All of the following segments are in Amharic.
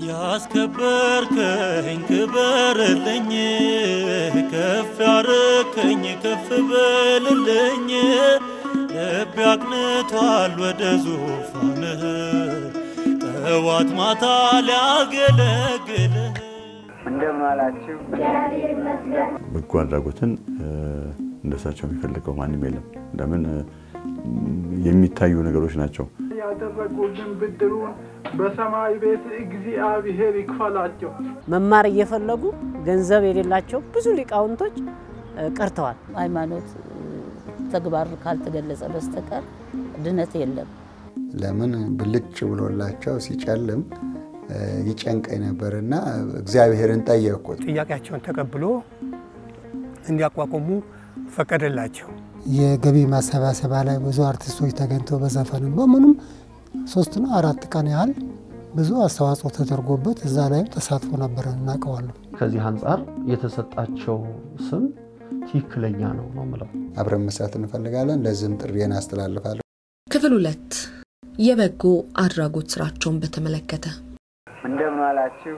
ያስከበርከኝ ክበርልኝ ከፍ ያረከኝ ከፍ በልልኝ ልብ ያቅንቷል ወደ ዙፋንህ ጠዋት ማታ ሊያገለግልህ እንደምን አላችሁ በጎ አድራጎትን እንደሳቸው የሚፈልገው ማንም የለም ለምን የሚታዩ ነገሮች ናቸው ያደረጉልን ብድሩን በሰማይ ቤት እግዚአብሔር ይክፈላቸው መማር እየፈለጉ ገንዘብ የሌላቸው ብዙ ሊቃውንቶች ቀርተዋል ሃይማኖት ተግባር ካልተገለጸ በስተቀር ድነት የለም ለምን ብልጭ ብሎላቸው ሲጨልም ይጨንቀኝ ነበርና እግዚአብሔርን ጠየቁት ጥያቄያቸውን ተቀብሎ እንዲያቋቁሙ ፈቀደላቸው የገቢ ማሰባሰባ ላይ ብዙ አርቲስቶች ተገኝተው በዘፈንም በምንም 3 እና 4 ቀን ያህል ብዙ አስተዋጽኦ ተደርጎበት እዛ ላይ ተሳትፎ ነበር እናቀዋለሁ ከዚህ አንፃር የተሰጣቸው ስም ትክክለኛ ነው ማለት አብረን መስራት እንፈልጋለን ለዚህም ጥሪዬን አስተላልፋለሁ ክፍል 2 የበጎ አድራጎት ስራቸውን በተመለከተ እንደምን አላችሁ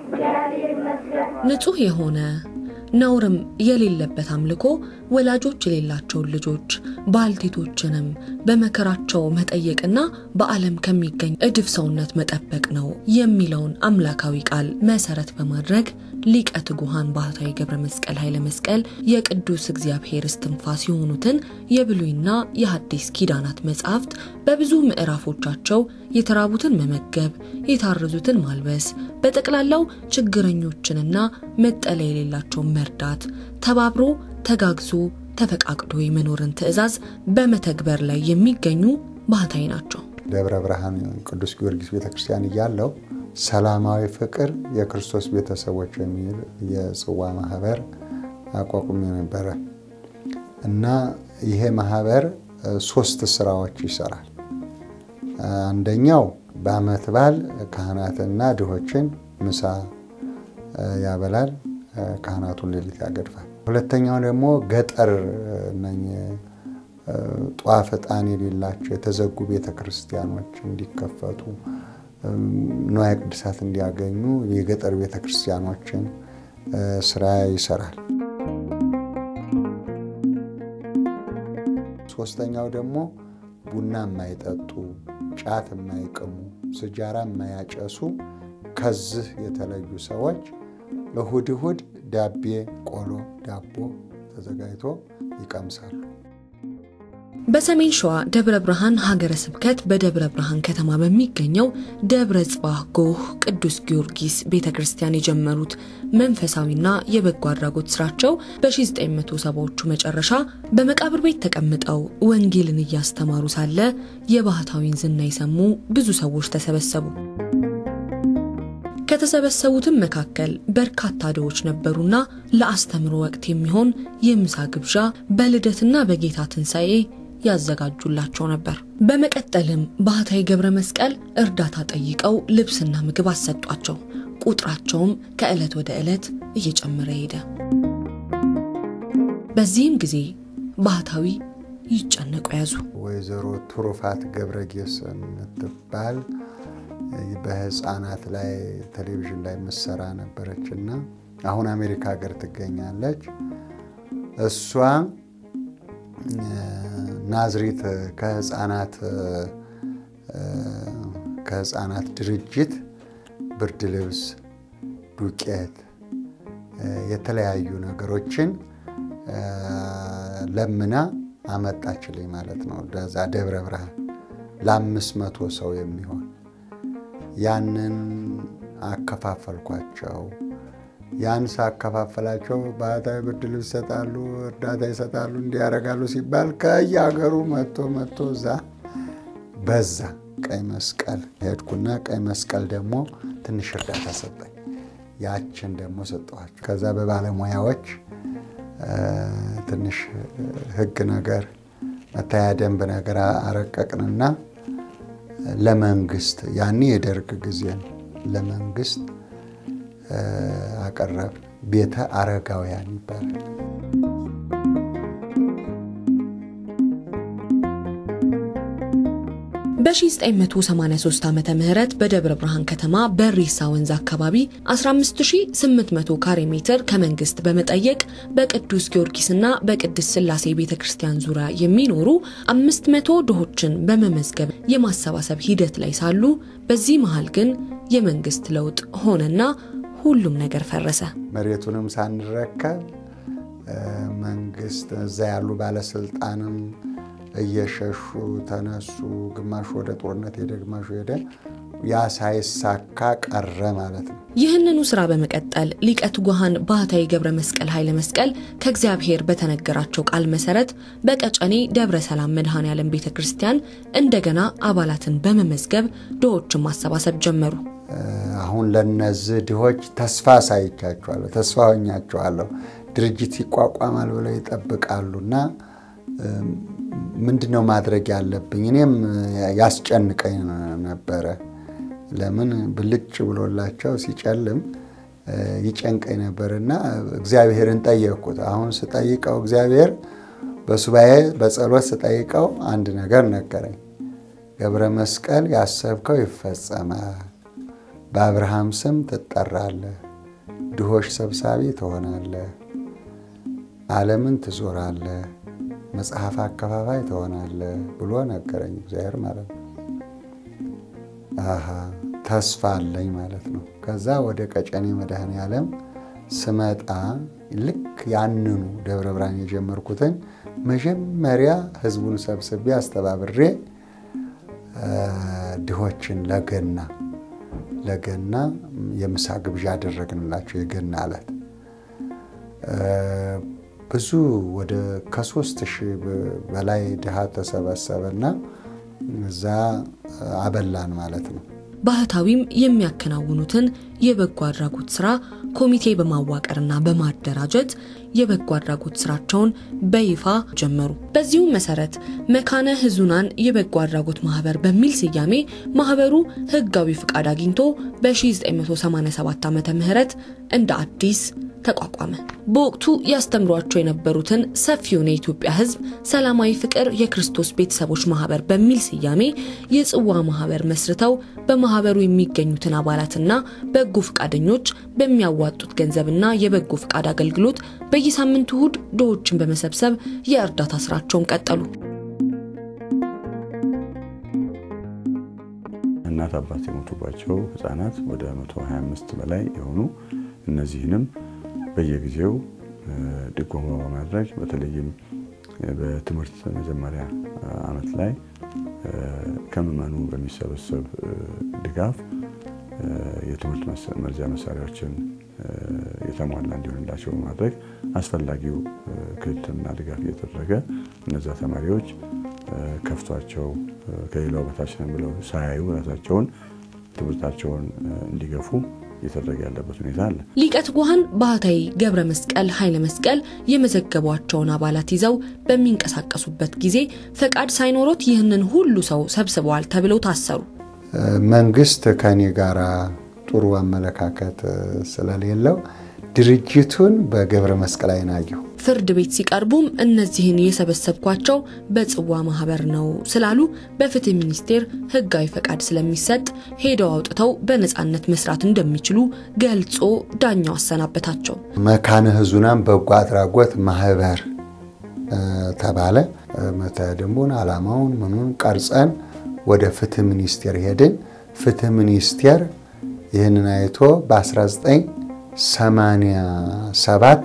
ንጹህ የሆነ ነውርም የሌለበት አምልኮ ወላጆች የሌላቸው ልጆች ባልቴቶችንም በመከራቸው መጠየቅና በዓለም ከሚገኝ እድፍ ሰውነት መጠበቅ ነው የሚለውን አምላካዊ ቃል መሰረት በማድረግ ሊቀ ትጉሃን ባህታዊ ገብረ መስቀል ኃይለ መስቀል የቅዱስ እግዚአብሔር እስትንፋስ የሆኑትን የብሉይና የሐዲስ ኪዳናት መጻሕፍት በብዙ ምዕራፎቻቸው የተራቡትን መመገብ የታረዙትን ማልበስ በጠቅላላው ችግረኞችንና መጠለያ የሌላቸው መርዳት ተባብሮ ተጋግዞ ተፈቃቅዶ የመኖርን ትእዛዝ በመተግበር ላይ የሚገኙ ባህታዊ ናቸው ደብረ ብርሃን ቅዱስ ጊዮርጊስ ቤተክርስቲያን ያለው ሰላማዊ ፍቅር የክርስቶስ ቤተሰቦች የሚል የጽዋ ማህበር አቋቁሜ ነበር እና ይሄ ማህበር 3 ስራዎች ይሰራል አንደኛው በአመት በዓል ካህናትና ድሆችን ምሳ ያበላል ካህናቱን ሌሊት ያገድፋል ሁለተኛው ደግሞ ገጠር ነኝ ጧፍ ዕጣን የሌላቸው የተዘጉ ቤተክርስቲያኖች እንዲከፈቱ ንዋየ ቅድሳት እንዲያገኙ የገጠር ቤተክርስቲያኖችን ስራ ይሰራል ሶስተኛው ደግሞ ቡና የማይጠጡ ጫት የማይቀሙ ሲጃራ የማያጨሱ ከዚህ የተለዩ ሰዎች ለሁድ ዳቤ ቆሎ ዳቦ ተዘጋጅቶ ይቀምሳሉ በሰሜን ሸዋ ደብረ ብርሃን ሀገረ ስብከት በደብረ ብርሃን ከተማ በሚገኘው ደብረ ጽባህ ጎህ ቅዱስ ጊዮርጊስ ቤተክርስቲያን የጀመሩት መንፈሳዊና የበጎ አድራጎት ስራቸው በ1970ዎቹ መጨረሻ በመቃብር ቤት ተቀምጠው ወንጌልን እያስተማሩ ሳለ የባህታዊን ዝና ይሰሙ ብዙ ሰዎች ተሰበሰቡ ከተሰበሰቡትም መካከል በርካታ ደዎች ነበሩና ለአስተምሮ ወቅት የሚሆን የምሳ ግብዣ በልደትና በጌታ ትንሳኤ ያዘጋጁላቸው ነበር በመቀጠልም ባህታዊ ገብረ መስቀል እርዳታ ጠይቀው ልብስና ምግብ አሰጧቸው ቁጥራቸውም ከዕለት ወደ ዕለት እየጨመረ ሄደ በዚህም ጊዜ ባህታዊ ይጨነቁ ያዙ ወይዘሮ ቱሩፋት ገብረጌሰን ተባል በህፃናት ላይ ቴሌቪዥን ላይ መስራ ነበርችና አሁን አሜሪካ ሀገር ትገኛለች እሷ ናዝሬት ከህፃናት ድርጅት ብርድ ልብስ ዱቄት የተለያዩ ነገሮችን ለምና አመጣችልኝ ማለት ነው ዳዛ ደብረ ብርሃን ለ500 ሰው የሚሆን ያንን አከፋፈልኳቸው ያንስ አከፋፈላቸው ባህታዊ ብርድ ልብስ ይሰጣሉ እርዳታ ይሰጣሉ እንዲያረጋሉ ሲባል ከያገሩ መጥቶ ዛ በዛ ቀይ መስቀል ሄድኩና ቀይ መስቀል ደግሞ ትንሽ እርዳታ ሰጠኝ ያችን ደግሞ ሰጠዋቸው ከዛ በባለሙያዎች ትንሽ ህግ ነገር መታያ ደንብ ነገር አረቀቅንና ለመንግስት ያኔ የደርግ ጊዜ ለመንግስት አቀረብ ቤተ አረጋውያን ይባላል በ1983 ዓመተ ምህረት በደብረ ብርሃን ከተማ በሪሳ ወንዝ አካባቢ 15800 ካሬ ሜትር ከመንግስት በመጠየቅ በቅዱስ ጊዮርጊስና በቅድስት ሥላሴ ቤተክርስቲያን ዙሪያ የሚኖሩ 500 ድሆችን በመመዝገብ የማሰባሰብ ሂደት ላይ ሳሉ በዚህ መሃል ግን የመንግስት ለውጥ ሆነና ሁሉም ነገር ፈረሰ። መሬቱንም ሳንረከብ መንግስት እዛ ያሉ ባለስልጣንም እየሸሹ ተነሱ። ግማሽ ወደ ጦርነት ሄደ፣ ግማሽ ሄደ። ያ ሳይሳካ ቀረ ማለት ነው። ይህንኑ ስራ በመቀጠል ሊቀ ትጉሃን ባህታዊ ገብረ መስቀል ኃይለ መስቀል ከእግዚአብሔር በተነገራቸው ቃል መሰረት በቀጨኔ ደብረ ሰላም መድኃኔ ዓለም ቤተክርስቲያን እንደገና አባላትን በመመዝገብ ድሆችን ማሰባሰብ ጀመሩ። አሁን ለነዚህ ድሆች ተስፋ ሳይቻቸዋለሁ፣ ተስፋ ሆኛቸዋለሁ። ድርጅት ይቋቋማል ብለው ይጠብቃሉና ምንድነው ማድረግ ያለብኝ? እኔም ያስጨንቀኝ ነበረ። ለምን ብልጭ ብሎላቸው ሲጨልም ይጨንቀኝ ነበርና እግዚአብሔርን ጠየቅኩት። አሁን ስጠይቀው እግዚአብሔር በሱባኤ በጸሎት ስጠይቀው አንድ ነገር ነገረኝ። ገብረ መስቀል ያሰብከው ይፈጸማል፣ በአብርሃም ስም ትጠራለህ፣ ድሆች ሰብሳቢ ትሆናለህ፣ ዓለምን ትዞራለህ፣ መጽሐፍ አከፋፋይ ትሆናለህ ብሎ ነገረኝ እግዚአብሔር ማለት ነው። ተስፋ አለኝ ማለት ነው። ከዛ ወደ ቀጨኔ መድኃኔ ዓለም ስመጣ ልክ ያንኑ ደብረ ብርሃን የጀመርኩትን መጀመሪያ ህዝቡን ሰብስቤ አስተባብሬ ድሆችን ለገና የምሳ ግብዣ አደረግንላቸው። የገና ዕለት ብዙ ወደ ከ3000 በላይ ድሃ ተሰበሰበና እዛ አበላን ማለት ነው። ባህታዊም የሚያከናውኑትን የበጎ አድራጎት ስራ ኮሚቴ በማዋቀርና በማደራጀት የበጎ አድራጎት ስራቸውን በይፋ ጀመሩ። በዚሁ መሰረት መካነ ህዙናን የበጎ አድራጎት ማህበር በሚል ስያሜ ማህበሩ ህጋዊ ፍቃድ አግኝቶ በ1987 ዓመተ ምህረት እንደ አዲስ ተቋቋመ። በወቅቱ ያስተምሯቸው የነበሩትን ሰፊውን የኢትዮጵያ ህዝብ ሰላማዊ ፍቅር የክርስቶስ ቤተሰቦች ማህበር በሚል ስያሜ የጽዋ ማህበር መስርተው በማህበሩ የሚገኙትን አባላትና በጎ ፍቃደኞች በሚያዋጡት ገንዘብና የበጎ ፍቃድ አገልግሎት በየሳምንቱ እሁድ ድሆችን በመሰብሰብ የእርዳታ ስራቸውን ቀጠሉ። እናት አባት የሞቱባቸው ህፃናት ወደ 125 በላይ የሆኑ እነዚህንም በየጊዜው ድጎማ በማድረግ በተለይም በትምህርት መጀመሪያ አመት ላይ ከምዕመኑ በሚሰበሰብ ድጋፍ የትምህርት መርጃ መሳሪያዎችን የተሟላ እንዲሆንላቸው በማድረግ አስፈላጊው ክትትልና ድጋፍ እየተደረገ እነዛ ተማሪዎች ከፍቷቸው ከሌላው በታች ነው ብለው ሳያዩ ራሳቸውን ትምህርታቸውን እንዲገፉ እየተደረገ ያለበት ሁኔታ አለ። ሊቀ ትጉሃን ባህታዊ ገብረ መስቀል ኃይለ መስቀል የመዘገቧቸውን አባላት ይዘው በሚንቀሳቀሱበት ጊዜ ፈቃድ ሳይኖሮት ይህንን ሁሉ ሰው ሰብስበዋል ተብለው ታሰሩ። መንግስት ከኔ ጋራ ጥሩ አመለካከት ስለሌለው ድርጅቱን በገብረ መስቀል አይናየው ፍርድ ቤት ሲቀርቡም እነዚህን የሰበሰብኳቸው በጽዋ ማህበር ነው ስላሉ በፍትህ ሚኒስቴር ህጋዊ ፈቃድ ስለሚሰጥ ሄደው አውጥተው በነጻነት መስራት እንደሚችሉ ገልጾ ዳኛው አሰናበታቸው። መካነ ህዙናን በጎ አድራጎት ማህበር ተባለ። መተደምቡን አላማውን ምኑን ቀርጸን ወደ ፍትህ ሚኒስቴር ሄድን። ፍትህ ሚኒስቴር ይህንን አይቶ በ1987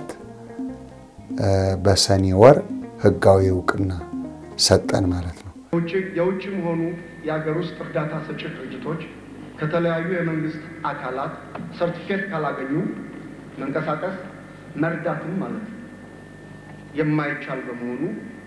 በሰኔ ወር ህጋዊ እውቅና ሰጠን ማለት ነው። የውጭም ሆኑ የሀገር ውስጥ እርዳታ ሰጪ ድርጅቶች ከተለያዩ የመንግስት አካላት ሰርቲፊኬት ካላገኙ መንቀሳቀስ መርዳትም ማለት የማይቻል በመሆኑ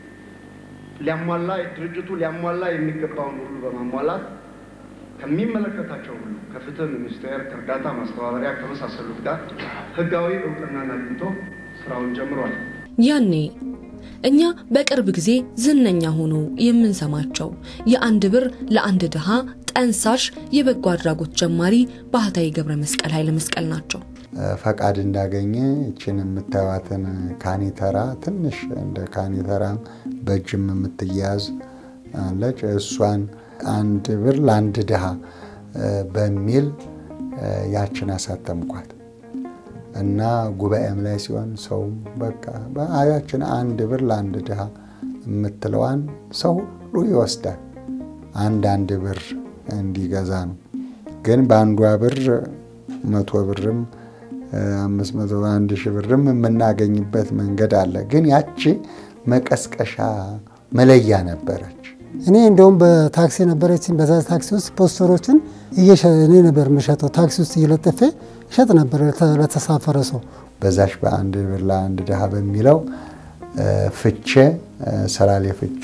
ድርጅቱ ሊያሟላ የሚገባውን ሁሉ በማሟላት ከሚመለከታቸው ሁሉ ከፍትህ ሚኒስቴር ከእርዳታ ማስተባበሪያ ከመሳሰሉት ጋር ህጋዊ እውቅናን አግኝቶ ስራውን ጀምሯል። ያኔ እኛ በቅርብ ጊዜ ዝነኛ ሆኖ የምንሰማቸው የአንድ ብር ለአንድ ድሃ ጠንሳሽ የበጎ አድራጎት ጀማሪ ባህታዊ ገብረ መስቀል ኃይለ መስቀል ናቸው። ፈቃድ እንዳገኘ እቺን የምታዩትን ካኒተራ ትንሽ እንደ ካኒተራ በእጅም የምትያዝ አለች። እሷን አንድ ብር ለአንድ ድሃ በሚል ያችን አሳተምኳት እና ጉባኤም ላይ ሲሆን ሰው በቃ በአያችን አንድ ብር ለአንድ ድሃ የምትለዋን ሰው ሁሉ ይወስዳል። አንድ ብር እንዲገዛ ነው። ግን በአንዷ ብር 100 ብርም 500 1000 ብርም የምናገኝበት መንገድ አለ። ግን ያቺ መቀስቀሻ መለያ ነበረች። እኔ እንደውም በታክሲ ነበረችን። በዛ ታክሲ ውስጥ ፖስተሮችን እኔ ነበር የምሸጠው። ታክሲ ውስጥ እየለጠፈ እሸጥ ነበር ለተሳፈረ ሰው። በዛሽ በአንድ ብር ለአንድ ድሃ በሚለው ፍቼ ሰላሌ ፍቼ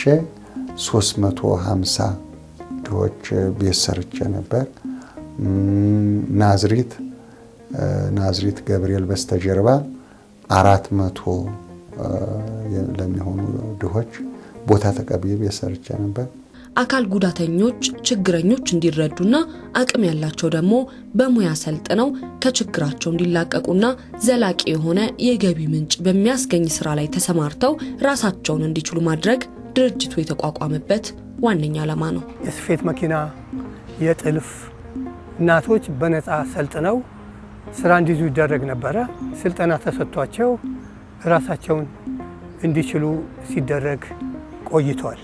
350 ድሆች ቤት ሰርቼ ነበር። ናዝሪት ገብርኤል በስተጀርባ 400 ለሚሆኑ ድሆች ቦታ ተቀብዬ ቤት ሰርቼ ነበር። አካል ጉዳተኞች ችግረኞች እንዲረዱና አቅም ያላቸው ደግሞ በሙያ ሰልጥነው ከችግራቸው እንዲላቀቁና ዘላቂ የሆነ የገቢ ምንጭ በሚያስገኝ ስራ ላይ ተሰማርተው ራሳቸውን እንዲችሉ ማድረግ ድርጅቱ የተቋቋመበት ዋነኛ ዓላማ ነው። የስፌት መኪና፣ የጥልፍ እናቶች በነፃ ሰልጥነው ስራ እንዲይዙ ይደረግ ነበረ። ስልጠና ተሰጥቷቸው ራሳቸውን እንዲችሉ ሲደረግ ቆይቷል።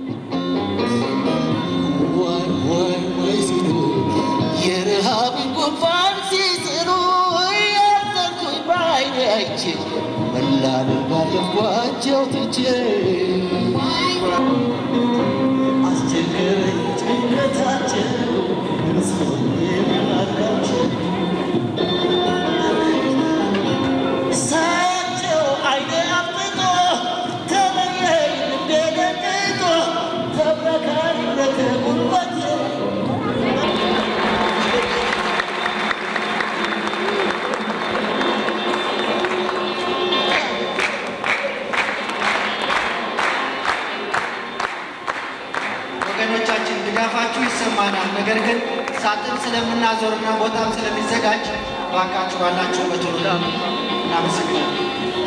ወገኖቻችን ድጋፋችሁ ይሰማናል። ነገር ግን ሳጥን ስለምናዞርና ቦታም ስለሚዘጋጅ ባካችሁ ባላችሁበት ሁሉ እናመሰግናለን።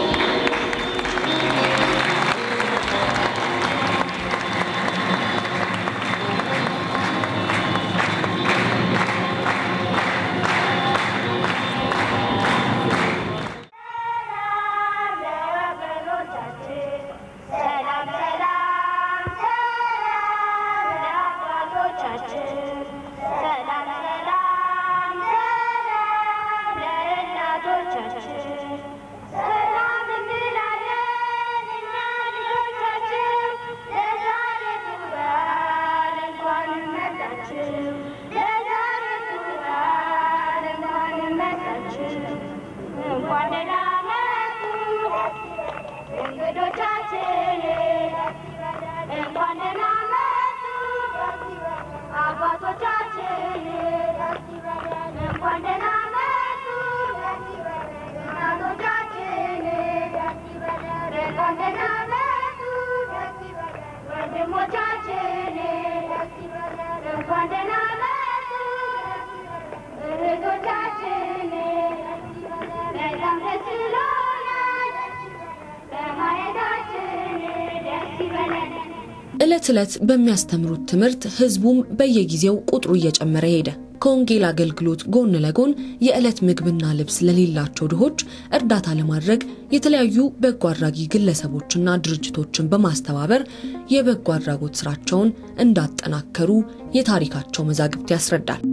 እለት እለት በሚያስተምሩት ትምህርት ህዝቡም በየጊዜው ቁጥሩ እየጨመረ ሄደ። ከወንጌል አገልግሎት ጎን ለጎን የእለት ምግብና ልብስ ለሌላቸው ድሆች እርዳታ ለማድረግ የተለያዩ በጎ አድራጊ ግለሰቦችና ድርጅቶችን በማስተባበር የበጎ አድራጎት ስራቸውን እንዳጠናከሩ የታሪካቸው መዛግብት ያስረዳል።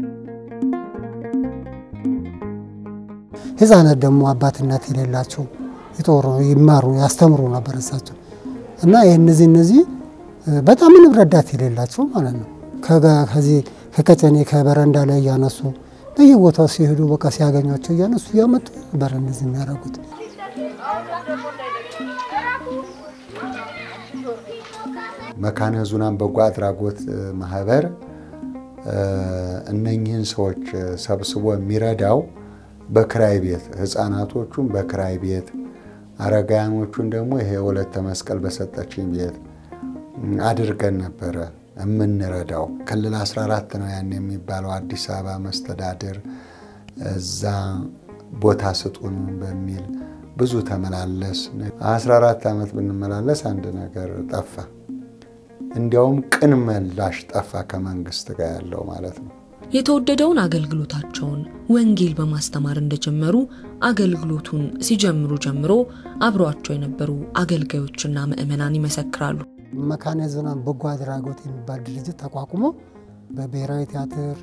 ህፃናት ደግሞ አባትነት የሌላቸው ይማሩ ያስተምሩ ነበር እሳቸው እና እነዚህ በጣም ምንም ረዳት የሌላቸው ማለት ነው። ከዚህ ከቀጨኔ ከበረንዳ ላይ ያነሱ በየቦታው ሲሄዱ በቃ ሲያገኟቸው ያነሱ ያመጡ ነበር እንደዚህ የሚያደርጉት። መካነ ዙናን በጎ አድራጎት ማህበር እነኚህን ሰዎች ሰብስቦ የሚረዳው በክራይ ቤት ህፃናቶቹን በክራይ ቤት አረጋያኖቹን ደግሞ ይሄ ወለተ መስቀል በሰጠችኝ ቤት አድርገን ነበር የምንረዳው። ክልል 14 ነው ያን የሚባለው አዲስ አበባ መስተዳድር እዛ ቦታ ስጡን በሚል ብዙ ተመላለስ 14 ዓመት ብንመላለስ አንድ ነገር ጠፋ። እንዲያውም ቅን ምላሽ ጠፋ ከመንግስት ጋር ያለው ማለት ነው። የተወደደውን አገልግሎታቸውን ወንጌል በማስተማር እንደጀመሩ አገልግሎቱን ሲጀምሩ ጀምሮ አብሯቸው የነበሩ አገልጋዮችና ምእመናን ይመሰክራሉ። መካነ ሕዙናን በጎ አድራጎት የሚባል ድርጅት ተቋቁሞ በብሔራዊ ቲያትር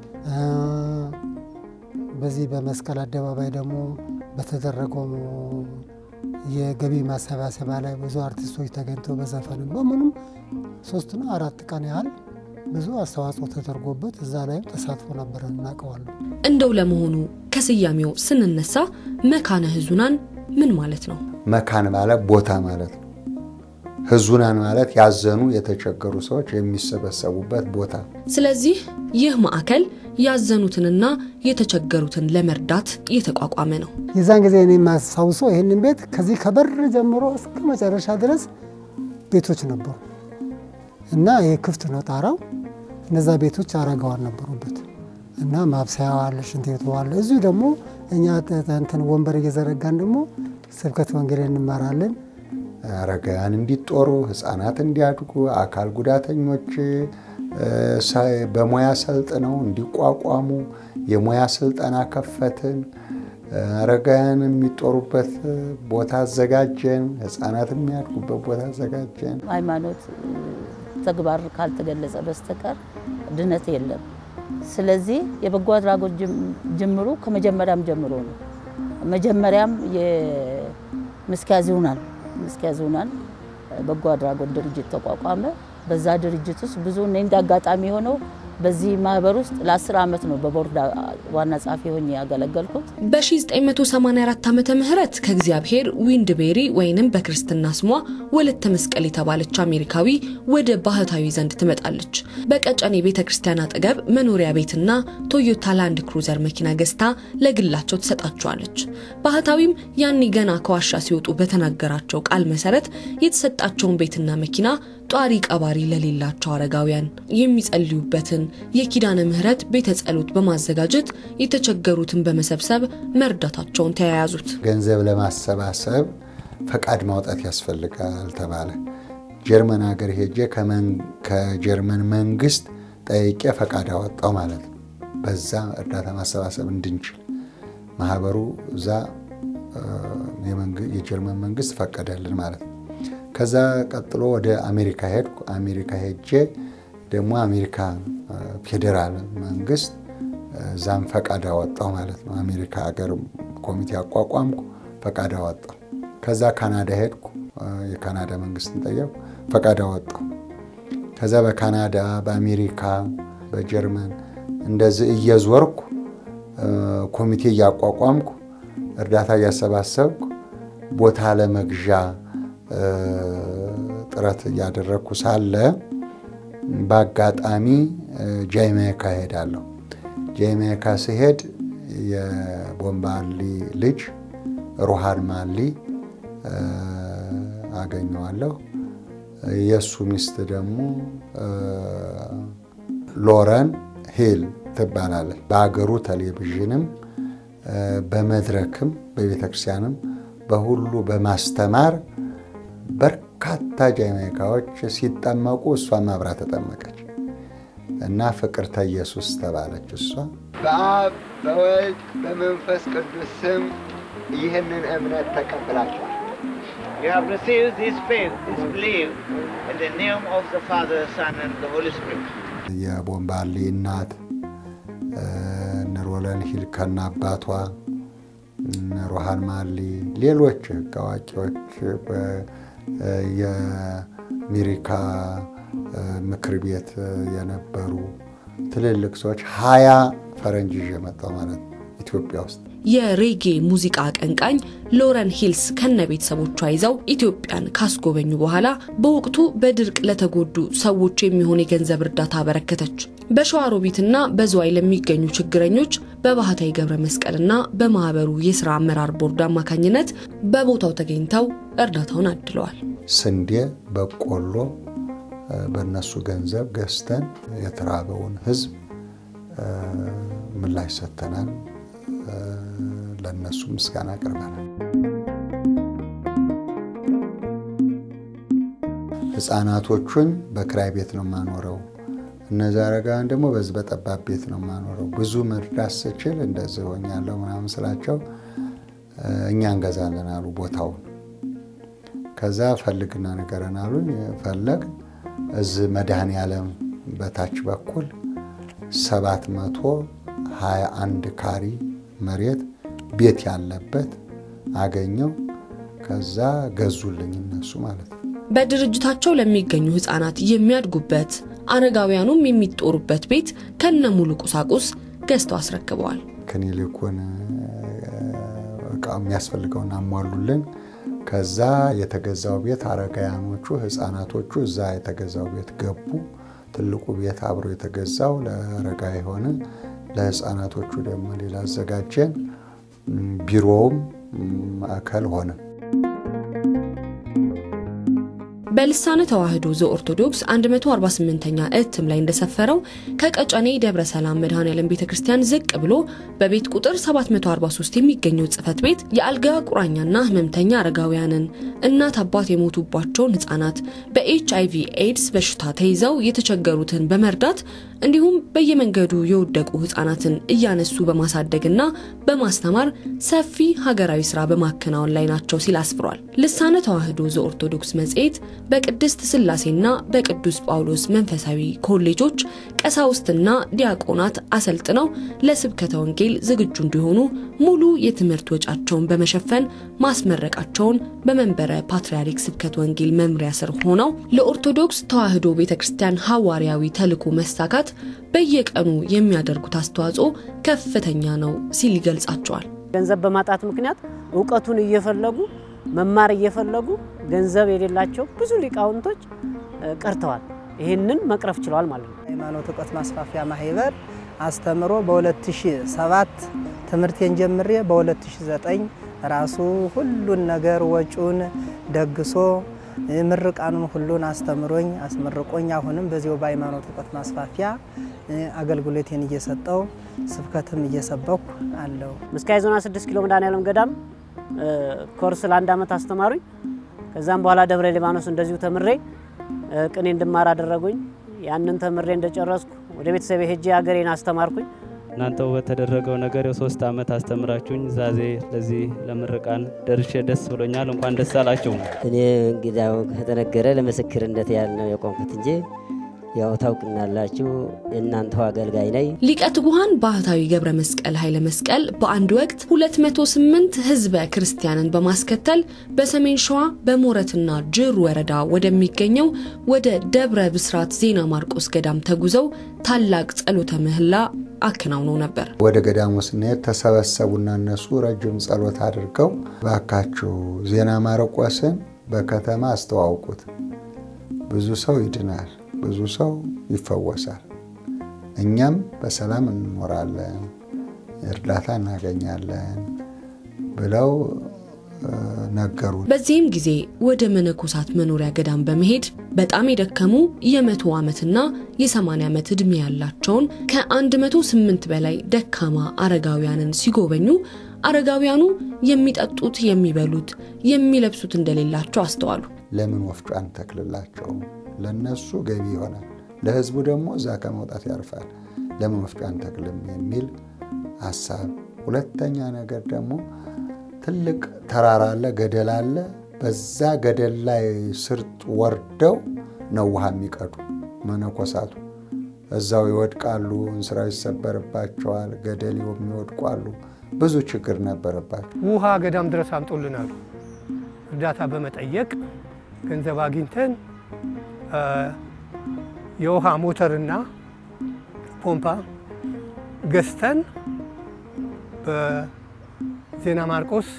በዚህ በመስቀል አደባባይ ደግሞ በተደረገው የገቢ ማሰባሰቢያ ላይ ብዙ አርቲስቶች ተገኝተው በዘፈን በምንም 3 እና 4 ቀን ያህል ብዙ አስተዋጽኦ ተደርጎበት እዛ ላይ ተሳትፎ ነበር እናቀዋለን። እንደው ለመሆኑ ከስያሜው ስንነሳ መካነ ሕዙናን ምን ማለት ነው? መካን ማለት ቦታ ማለት ነው። ሕዙናን ማለት ያዘኑ የተቸገሩ ሰዎች የሚሰበሰቡበት ቦታ። ስለዚህ ይህ ማዕከል ያዘኑትንና የተቸገሩትን ለመርዳት የተቋቋመ ነው። የዛን ጊዜ እኔ ማሳውሰው ይሄንን ቤት ከዚህ ከበር ጀምሮ እስከ መጨረሻ ድረስ ቤቶች ነበሩ እና ይሄ ክፍት ነው ጣራው። እነዛ ቤቶች አረጋዋን ነበሩበት እና ማብሰያው አለ፣ ሽንት ቤቱ አለ። እዚሁ ደግሞ እኛ እንትን ወንበር እየዘረጋን ደግሞ ስብከተ ወንጌል እንማራለን። አረጋውያን እንዲጦሩ፣ ህፃናት እንዲያድጉ፣ አካል ጉዳተኞች በሙያ ሰልጥነው እንዲቋቋሙ የሙያ ስልጠና ከፈትን። አረጋውያን የሚጦሩበት ቦታ አዘጋጀን፣ ህፃናት የሚያድጉበት ቦታ አዘጋጀን። ሃይማኖት ተግባር ካልተገለጸ በስተቀር ድነት የለም። ስለዚህ የበጎ አድራጎት ጅምሩ ከመጀመሪያም ጀምሮ ነው። መጀመሪያም የምስኪያዙናል በጎ አድራጎት ድርጅት ተቋቋመ። በዛ ድርጅት ውስጥ ብዙ እንደ አጋጣሚ ሆነው በዚህ ማህበር ውስጥ ለ10 አመት ነው በቦርድ ዋና ጻፊ ሆኜ ያገለገልኩት። በ1984 ዓመተ ምህረት ከእግዚአብሔር ዊንድቤሪ ወይንም በክርስትና ስሟ ወለተ መስቀል የተባለች አሜሪካዊ ወደ ባህታዊ ዘንድ ትመጣለች። በቀጨኔ ቤተክርስቲያን አጠገብ መኖሪያ ቤትና ቶዮታ ላንድ ክሩዘር መኪና ገዝታ ለግላቸው ተሰጣቸዋለች። ባህታዊም ያኔ ገና ከዋሻ ሲወጡ በተናገራቸው ቃል መሰረት የተሰጣቸውን ቤትና መኪና ጧሪ ቀባሪ ለሌላቸው አረጋውያን የሚጸልዩበትን የኪዳነ ምህረት ቤተ ጸሎት በማዘጋጀት የተቸገሩትን በመሰብሰብ መርዳታቸውን ተያያዙት። ገንዘብ ለማሰባሰብ ፈቃድ ማውጣት ያስፈልጋል ተባለ። ጀርመን ሀገር ሄጄ ከጀርመን መንግስት ጠይቄ ፈቃድ አወጣው ማለት ነው። በዛ እርዳታ ማሰባሰብ እንድንችል ማህበሩ እዛ የጀርመን መንግስት ፈቀደልን ማለት ነው። ከዛ ቀጥሎ ወደ አሜሪካ ሄድኩ። አሜሪካ ሄጄ ደግሞ አሜሪካ ፌደራል መንግስት ዛም ፈቃድ አወጣው ማለት ነው። አሜሪካ ሀገር ኮሚቴ አቋቋምኩ፣ ፈቃድ አወጣው። ከዛ ካናዳ ሄድኩ፣ የካናዳ መንግስትን ጠየቅኩ፣ ፈቃድ አወጣው። ከዛ በካናዳ በአሜሪካ በጀርመን እንደዚህ እየዞርኩ ኮሚቴ እያቋቋምኩ እርዳታ እያሰባሰብኩ ቦታ ለመግዣ ጥረት ያደረኩ ሳለ በአጋጣሚ ጃማይካ ሄዳለሁ። ጃማይካ ሲሄድ የቦምባሊ ልጅ ሩሃን ማሊ አገኘዋለሁ። የሱ ሚስት ደግሞ ሎረን ሂል ትባላለች። በአገሩ ቴሌቪዥንም በመድረክም በቤተክርስቲያንም በሁሉ በማስተማር በርካታ ጃማይካዎች ሲጠመቁ እሷም አብራ ተጠመቀች እና ፍቅርተ ኢየሱስ ተባለች። እሷ በአብ በወልድ በመንፈስ ቅዱስ ስም ይህንን እምነት ተቀብላችኋል። You have received this faith, this belief in the name of the Father, Son, and the Holy Spirit. የቦምባሊ እናት ነሮለን ሂል ከናባቷ ሩሃን ማሊ ሌሎች አዋቂዎች የአሜሪካ ምክር ቤት የነበሩ ትልልቅ ሰዎች 20 ፈረንጅ የመጣው ማለት ኢትዮጵያ ውስጥ የሬጌ ሙዚቃ አቀንቃኝ ሎረን ሂልስ ከነቤተሰቦቿ ይዘው ኢትዮጵያን ካስጎበኙ በኋላ በወቅቱ በድርቅ ለተጎዱ ሰዎች የሚሆን የገንዘብ እርዳታ አበረከተች። በሸዋሮቢትና በዝዋይ ለሚገኙ ችግረኞች በባህታዊ ገብረ መስቀልና በማህበሩ የሥራ አመራር ቦርድ አማካኝነት በቦታው ተገኝተው እርዳታውን አድለዋል። ስንዴ፣ በቆሎ በእነሱ ገንዘብ ገዝተን የተራበውን ህዝብ ምላሽ ሰጥተናል። ለነሱ ምስጋና አቀርባለሁ። ህፃናቶቹን በክራይ ቤት ነው ማኖረው እነዛ አረጋውያን ደግሞ በዚህ በጠባብ ቤት ነው ማኖረው ብዙ መርዳት ስችል እንደዚህ ሆኛለሁ ምናምን ስላቸው እኛ እንገዛለን አሉ ቦታውን ከዛ ፈልግና ነገረን አሉኝ ፈለግ እዚህ መድኃኔ ዓለም በታች በኩል 721 ካሪ መሬት ቤት ያለበት አገኘው ከዛ ገዙልኝ እነሱ ማለት ነው በድርጅታቸው ለሚገኙ ህፃናት የሚያድጉበት አረጋውያኑም የሚጦሩበት ቤት ከነሙሉ ቁሳቁስ ገዝተው አስረክበዋል ከኒልኩን እቃም ያስፈልገውና አሟሉልን ከዛ የተገዛው ቤት አረጋውያኖቹ ህፃናቶቹ እዛ የተገዛው ቤት ገቡ ትልቁ ቤት አብሮ የተገዛው ለአረጋዊ ሆነ ለህፃናቶቹ ደግሞ ሌላ አዘጋጀን ቢሮውም ማዕከል ሆነ በልሳነ ተዋህዶ ዘኦርቶዶክስ 148ኛ እትም ላይ እንደሰፈረው ከቀጨኔ ደብረ ሰላም መድኃኔ ዓለም ቤተክርስቲያን ዝቅ ብሎ በቤት ቁጥር 743 የሚገኘው ጽፈት ቤት የአልጋ ቁራኛና ህመምተኛ አረጋውያንን እናት አባት የሞቱባቸውን ህፃናት በኤችአይቪ ኤድስ በሽታ ተይዘው የተቸገሩትን በመርዳት እንዲሁም በየመንገዱ የወደቁ ህፃናትን እያነሱ በማሳደግና በማስተማር ሰፊ ሀገራዊ ስራ በማከናወን ላይ ናቸው ሲል አስፍሯል ልሳነ ተዋህዶ ዘኦርቶዶክስ መጽሔት በቅድስት ስላሴና በቅዱስ ጳውሎስ መንፈሳዊ ኮሌጆች ቀሳውስትና ዲያቆናት አሰልጥነው ለስብከተ ወንጌል ዝግጁ እንዲሆኑ ሙሉ የትምህርት ወጫቸውን በመሸፈን ማስመረቃቸውን በመንበረ ፓትርያርክ ስብከተ ወንጌል መምሪያ ስር ሆነው ለኦርቶዶክስ ተዋህዶ ቤተክርስቲያን ሐዋርያዊ ተልእኮ መሳካት በየቀኑ የሚያደርጉት አስተዋጽኦ ከፍተኛ ነው ሲል ይገልጻቸዋል ገንዘብ በማጣት ምክንያት ዕውቀቱን እየፈለጉ መማር እየፈለጉ ገንዘብ የሌላቸው ብዙ ሊቃውንቶች ቀርተዋል ይሄንን መቅረፍ ችሏል ማለት ነው ሃይማኖት ዕውቀት ማስፋፊያ ማህበር አስተምሮ በ2007 ትምርቴን ጀምሬ በ2009 ራሱ ሁሉን ነገር ወጪውን ደግሶ ምርቃኑን ሁሉን አስተምሮኝ አስመርቆኝ አሁንም በዚሁ በሃይማኖት ዕውቀት ማስፋፊያ አገልግሎቴን እየሰጠው ስብከትም እየሰበኩ አለው መስካይ ዞና 6 ኪሎ መድኃኔ ዓለም ገዳም ኮርስ ለአንድ አመት አስተማሩኝ ከዛም በኋላ ደብረ ሊባኖስ እንደዚሁ ተምሬ ቅኔ እንድማር አደረጉኝ ያንን ተምሬ እንደጨረስኩ ወደ ቤተሰቤ ሄጄ ሀገሬን አስተማርኩኝ እናንተው በተደረገው ነገር የ3 አመት አስተምራችሁኝ ዛሬ ለዚህ ለምርቃን ደርሼ ደስ ብሎኛል እንኳን ደስ አላችሁ እኔ እንግዳው ከተነገረ ለምስክርነት ያልነው የቆምኩት እንጂ ያው ታውቁናላችሁ እናንተው አገልጋይ ነኝ ሊቀ ትጉሃን ባህታዊ ገብረ መስቀል ኃይለ መስቀል በአንድ ወቅት 208 ህዝበ ክርስቲያንን በማስከተል በሰሜን ሸዋ በሞረትና ጅሩ ወረዳ ወደሚገኘው ወደ ደብረ ብስራት ዜና ማርቆስ ገዳም ተጉዘው ታላቅ ጸሎተ ምህላ አከናውነው ነበር ወደ ገዳሙ ስንሄድ ተሰበሰቡና እነሱ ረጅም ጸሎት አድርገው ባካችሁ ዜና ማርቆስን በከተማ አስተዋውቁት ብዙ ሰው ይድናል ብዙ ሰው ይፈወሳል እኛም በሰላም እንኖራለን እርዳታ እናገኛለን ብለው ነገሩ በዚህም ጊዜ ወደ መነኮሳት መኖሪያ ገዳም በመሄድ በጣም የደከሙ የ100 ዓመትና የ80 ዓመት ዕድሜ ያላቸውን ከ108 በላይ ደካማ አረጋውያንን ሲጎበኙ አረጋውያኑ የሚጠጡት የሚበሉት የሚለብሱት እንደሌላቸው አስተዋሉ ለምን ወፍጮ አንተክልላቸው ለነሱ ገቢ ይሆናል ለህዝቡ ደግሞ እዛ ከመውጣት ያርፋል ለምን ወፍጮ አንተክልም የሚል ሐሳብ ሁለተኛ ነገር ደግሞ ትልቅ ተራራ አለ ገደል አለ በዛ ገደል ላይ ስርጥ ወርደው ነው ውሃ የሚቀዱ መነኮሳቱ እዛው ይወድቃሉ እንስራው ይሰበርባቸዋል ገደል የሚወድቋሉ ብዙ ችግር ነበረባቸው ውሃ ገዳም ድረስ አምጡልናል እርዳታ በመጠየቅ ገንዘብ አግኝተን የውሃ ሞተርና ፖምፓ ገዝተን በዜና ማርቆስ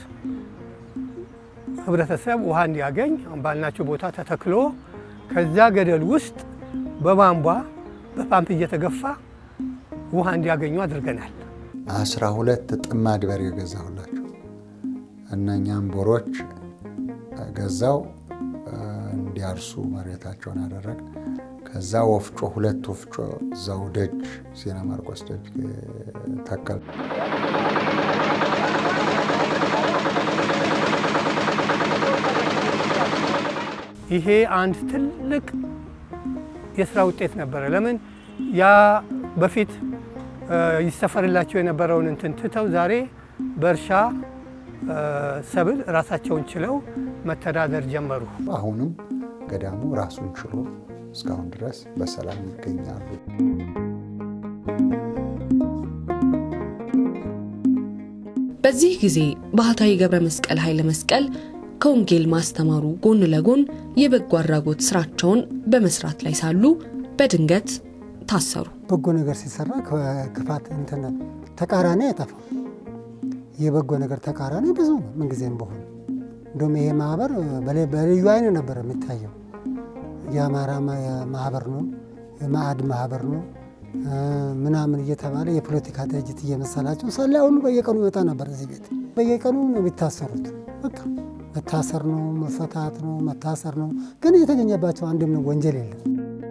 ህብረተሰብ ውሃ እንዲያገኝ ባልናቸው ቦታ ተተክሎ ከዛ ገደል ውስጥ በባንቧ በፓምፕ እየተገፋ ውሃ እንዲያገኙ አድርገናል 12 ጥማድ በሬ ገዛሁላቸው እነኛም ቦሮች ገዛው እንዲያርሱ መሬታቸውን አደረግ ከዛ ወፍጮ ሁለት ወፍጮ ዘው ደጅ ዜና ማርቆስ ደጅ ተከል ይሄ አንድ ትልቅ የስራ ውጤት ነበረ። ለምን ያ በፊት ይሰፈርላቸው የነበረውን እንትን ትተው ዛሬ በእርሻ ሰብል ራሳቸውን ችለው መተዳደር ጀመሩ። አሁንም ገዳሙ ራሱን ችሎ እስካሁን ድረስ በሰላም ይገኛሉ። በዚህ ጊዜ ባህታዊ ገብረ መስቀል ኃይለ መስቀል ከወንጌል ማስተማሩ ጎን ለጎን የበጎ አድራጎት ስራቸውን በመስራት ላይ ሳሉ በድንገት ታሰሩ። በጎ ነገር ሲሰራ ክፋት እንትን ተቃራኒ አይጠፋም። የበጎ ነገር ተቃራኒ ብዙ ነው። ምን ጊዜም በሆነ እንደውም ይሄ ማህበር በልዩ አይን ነበር የሚታየው። የአማራ ማህበር ነው፣ የማዕድ ማህበር ነው ምናምን እየተባለ የፖለቲካ ድርጅት እየመሰላቸው ሰላዩ ሁሉ በየቀኑ ይወጣ ነበር እዚህ ቤት። በየቀኑ ነው የሚታሰሩት። በቃ መታሰር ነው፣ መፈታት ነው፣ መታሰር ነው። ግን የተገኘባቸው አንድም ወንጀል የለም።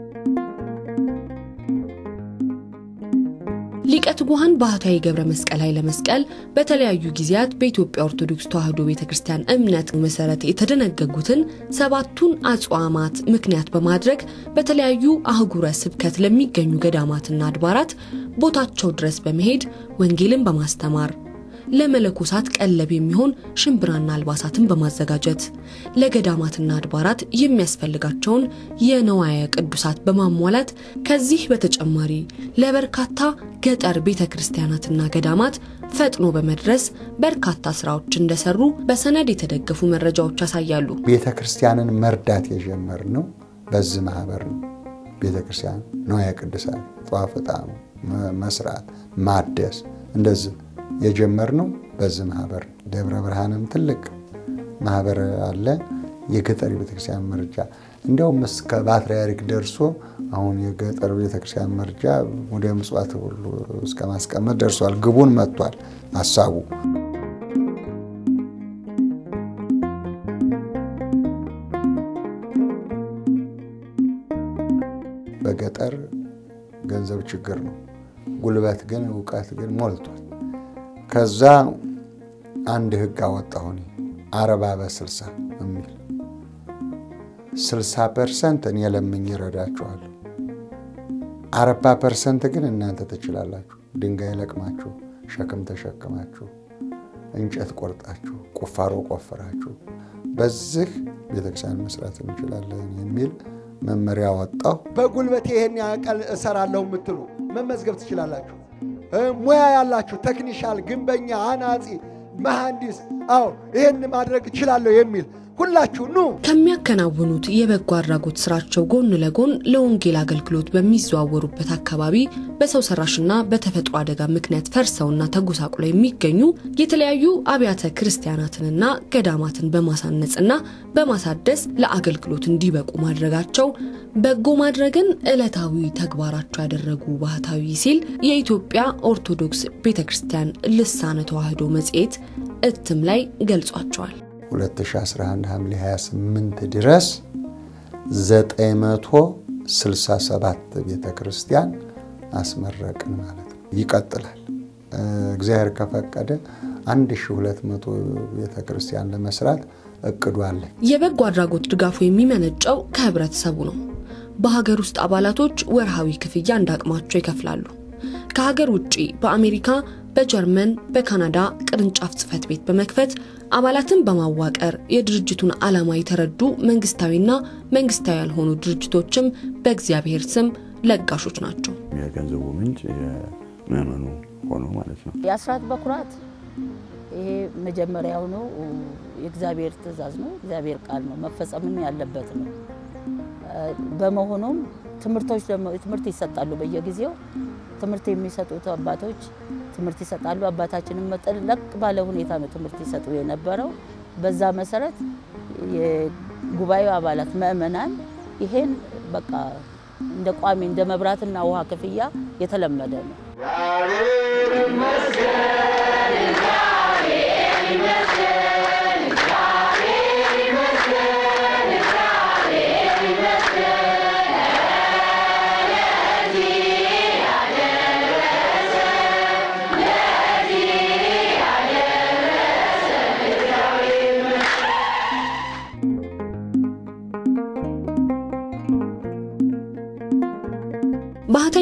ሊቀ ትጉሃን ባህታዊ ገብረ መስቀል ኃይለ መስቀል በተለያዩ ጊዜያት በኢትዮጵያ ኦርቶዶክስ ተዋሕዶ ቤተክርስቲያን እምነት መሰረት የተደነገጉትን ሰባቱን አጽዋማት ምክንያት በማድረግ በተለያዩ አህጉረ ስብከት ለሚገኙ ገዳማትና አድባራት ቦታቸው ድረስ በመሄድ ወንጌልን በማስተማር ለመለኮሳት ቀለብ የሚሆን ሽምብራና አልባሳትን በማዘጋጀት ለገዳማትና አድባራት የሚያስፈልጋቸውን የነዋየ ቅዱሳት በማሟላት ከዚህ በተጨማሪ ለበርካታ ገጠር ቤተክርስቲያናትና ገዳማት ፈጥኖ በመድረስ በርካታ ስራዎች እንደሰሩ በሰነድ የተደገፉ መረጃዎች ያሳያሉ። ቤተክርስቲያንን መርዳት የጀመርነው በዚህ ማህበር ነው። ቤተክርስቲያን ነዋየ ቅዱሳት ጧፍ ዕጣን መስራት ማደስ እንደዚህ የጀመርነው በዚህ ማህበር። ደብረ ብርሃንም ትልቅ ማህበር አለ የገጠር ቤተክርስቲያን መርጃ። እንደውም እስከ ፓትርያርክ ደርሶ አሁን የገጠር ቤተክርስቲያን መርጃ ወደ ምጽዋት ሁሉ እስከ ማስቀመጥ ደርሷል። ግቡን መጥቷል ሐሳቡ። በገጠር ገንዘብ ችግር ነው፣ ጉልበት ግን ዕውቀት ግን ሞልቷል። ከዛ አንድ ህግ አወጣሁኝ 40 በ60 የሚል 60% እኔ ለምኝ እረዳችኋለሁ፣ 40% ግን እናንተ ትችላላችሁ። ድንጋይ ለቅማችሁ፣ ሸክም ተሸክማችሁ፣ እንጨት ቆርጣችሁ፣ ቁፋሮ ቆፍራችሁ በዚህ ቤተክርስቲያን መስራት እንችላለን የሚል መመሪያ ወጣሁ። በጉልበቴ ይሄን ያቀል እሰራለሁ የምትሉ መመዝገብ ትችላላችሁ። ሙያ ያላችሁ ቴክኒሻል፣ ግንበኛ፣ አናጺ፣ መሐንዲስ ይሄን ማድረግ ይችላል የሚል ሁላችሁ ኑ። ከሚያከናውኑት የበጎ አድራጎት ስራቸው ጎን ለጎን ለወንጌል አገልግሎት በሚዘዋወሩበት አካባቢ በሰው ሰራሽና በተፈጥሮ አደጋ ምክንያት ፈርሰውና ተጎሳቁለው የሚገኙ የተለያዩ አብያተ ክርስቲያናትንና ገዳማትን በማሳነጽና በማሳደስ ለአገልግሎት እንዲበቁ ማድረጋቸው በጎ ማድረግን ዕለታዊ ተግባራቸው ያደረጉ ባህታዊ ሲል የኢትዮጵያ ኦርቶዶክስ ቤተክርስቲያን ልሳነ ተዋሕዶ መጽሔት እትም ላይ ገልጿቸዋል። 2011 ሐምሌ 28 ድረስ 967 ቤተክርስቲያን አስመረቅን ማለት ነው። ይቀጥላል። እግዚአብሔር ከፈቀደ 1200 ቤተክርስቲያን ለመስራት እቅዱ አለ። የበጎ አድራጎት ድጋፉ የሚመነጨው ከህብረተሰቡ ነው። በሀገር ውስጥ አባላቶች ወርሃዊ ክፍያ እንዳቅማቸው ይከፍላሉ። ከሀገር ውጪ በአሜሪካ፣ በጀርመን፣ በካናዳ ቅርንጫፍ ጽፈት ቤት በመክፈት አባላትን በማዋቀር የድርጅቱን ዓላማ የተረዱ መንግስታዊና መንግስታዊ ያልሆኑ ድርጅቶችም በእግዚአብሔር ስም ለጋሾች ናቸው። የገንዘቡ ምንጭ የምእመኑ ሆኖ ማለት ነው። የአስራት በኩራት ይሄ መጀመሪያው ነው። የእግዚአብሔር ትእዛዝ ነው፣ እግዚአብሔር ቃል ነው፣ መፈጸምም ያለበት ነው። በመሆኑም ትምህርቶች ደግሞ ትምህርት ይሰጣሉ። በየጊዜው ትምህርት የሚሰጡት አባቶች ትምህርት ይሰጣሉ። አባታችንን መጠለቅ ባለ ሁኔታ ነው ትምህርት ይሰጡ የነበረው። በዛ መሰረት የጉባኤው አባላት ምእመናን ይሄን በቃ እንደ ቋሚ እንደ መብራትና ውሃ ክፍያ የተለመደ ነው።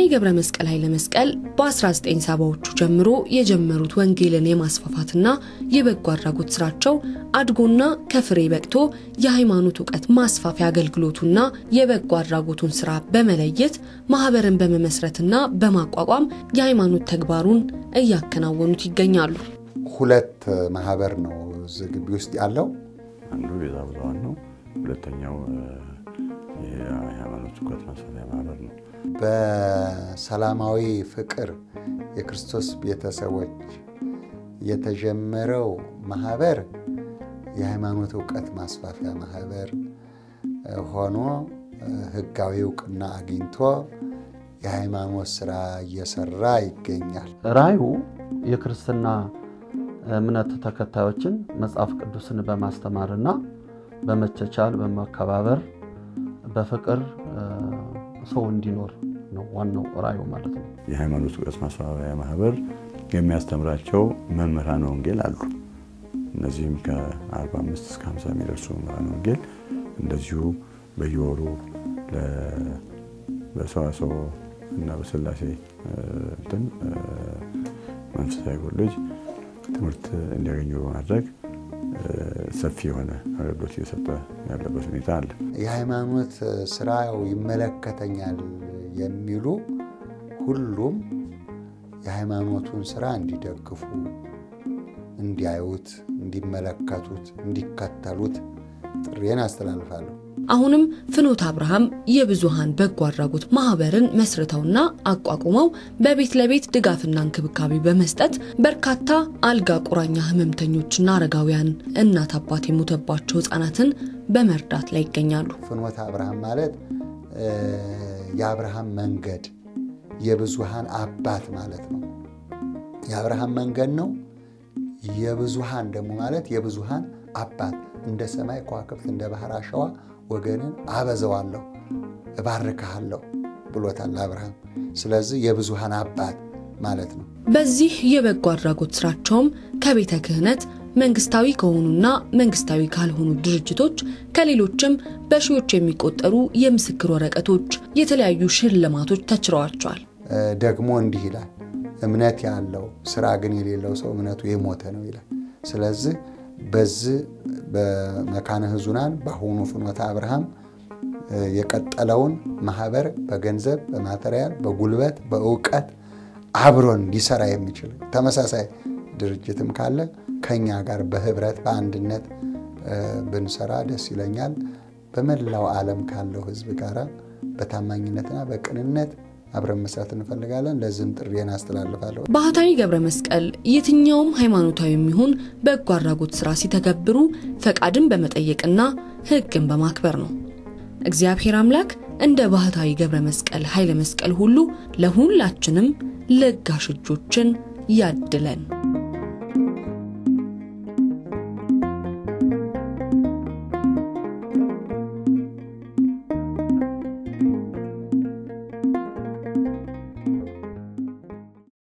ገብረ መስቀል ኃይለ መስቀል በ1970ዎቹ ጀምሮ የጀመሩት ወንጌልን የማስፋፋትና የበጎ አድራጎት ስራቸው አድጎና ከፍሬ በቅቶ የሃይማኖት ዕውቀት ማስፋፊያ አገልግሎቱና የበጎ አድራጎቱን ስራ በመለየት ማህበርን በመመስረትና በማቋቋም የሃይማኖት ተግባሩን እያከናወኑት ይገኛሉ። ሁለት ማህበር ነው እዚህ ግቢ ውስጥ ያለው። አንዱ ቤዛ ብዙኃን ነው፣ ሁለተኛው የሃይማኖት ዕውቀት ማስፋፊያ ማህበር ነው። በሰላማዊ ፍቅር የክርስቶስ ቤተሰቦች የተጀመረው ማህበር የሃይማኖት ዕውቀት ማስፋፊያ ማህበር ሆኖ ህጋዊ ዕውቅና አግኝቶ የሃይማኖት ስራ እየሰራ ይገኛል። ራዩ የክርስትና እምነት ተከታዮችን መጽሐፍ ቅዱስን በማስተማርና በመቻቻል በመከባበር በፍቅር ሰው እንዲኖር ነው ዋናው ራዩ ማለት ነው። የሃይማኖት ዕውቀት ማስፋፊያ ማህበር የሚያስተምራቸው መምህራን ወንጌል አሉ። እነዚህም ከ45 እስከ 50 የሚደርሱ መምህራን ወንጌል እንደዚሁ በየወሩ በሰዋስው እና በስላሴ መንፈሳዊ ኮሌጅ ትምህርት እንዲያገኙ በማድረግ ሰፊ የሆነ አገልግሎት እየሰጠ ያለበት ሁኔታ አለ። የሃይማኖት ስራው ይመለከተኛል የሚሉ ሁሉም የሃይማኖቱን ስራ እንዲደግፉ፣ እንዲያዩት፣ እንዲመለከቱት፣ እንዲከተሉት ጥሪዬን አስተላልፋለሁ። አሁንም ፍኖተ አብርሃም የብዙሃን በጎ አድራጎት ማህበርን መስርተውና አቋቁመው በቤት ለቤት ድጋፍና እንክብካቤ በመስጠት በርካታ አልጋ ቁራኛ ህመምተኞችና አረጋውያን እናት አባት የሞተባቸው ህፃናትን በመርዳት ላይ ይገኛሉ። ፍኖተ አብርሃም ማለት የአብርሃም መንገድ የብዙሃን አባት ማለት ነው። የአብርሃም መንገድ ነው። የብዙሃን ደግሞ ማለት የብዙሃን አባት እንደ ሰማይ ከዋክብት እንደ ባህር አሸዋ ወገንን አበዛዋለሁ እባርካለሁ ብሎታል አብርሃም። ስለዚህ የብዙሃን አባት ማለት ነው። በዚህ የበጎ አድራጎት ስራቸውም ከቤተ ክህነት መንግስታዊ ከሆኑና መንግስታዊ ካልሆኑ ድርጅቶች ከሌሎችም በሺዎች የሚቆጠሩ የምስክር ወረቀቶች የተለያዩ ሽልማቶች ተችረዋቸዋል። ደግሞ እንዲህ ይላል፣ እምነት ያለው ስራ ግን የሌለው ሰው እምነቱ የሞተ ነው ይላል። ስለዚህ በዚህ በመካነ ህዙናን በአሁኑ ፍኖተ አብርሃም የቀጠለውን ማህበር በገንዘብ በማቴሪያል በጉልበት በእውቀት አብሮን ሊሰራ የሚችል ተመሳሳይ ድርጅትም ካለ ከኛ ጋር በህብረት በአንድነት ብንሰራ ደስ ይለኛል። በመላው ዓለም ካለው ህዝብ ጋር በታማኝነትና በቅንነት አብረን መስራት እንፈልጋለን። ለዚህም ጥሪዬን አስተላልፋለሁ። ባህታዊ ገብረ መስቀል የትኛውም ሃይማኖታዊ የሚሆን በጎ አድራጎት ስራ ሲተገብሩ ፈቃድን በመጠየቅና ህግን በማክበር ነው። እግዚአብሔር አምላክ እንደ ባህታዊ ገብረ መስቀል ኃይለ መስቀል ሁሉ ለሁላችንም ለጋሽ እጆችን ያድለን።